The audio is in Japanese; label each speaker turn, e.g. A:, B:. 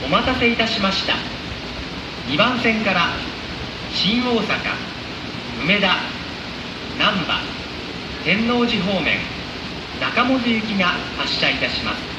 A: お待たせいたしました。2番線から新大阪、梅田、難波、天王寺方面、中本行きが発車いたします。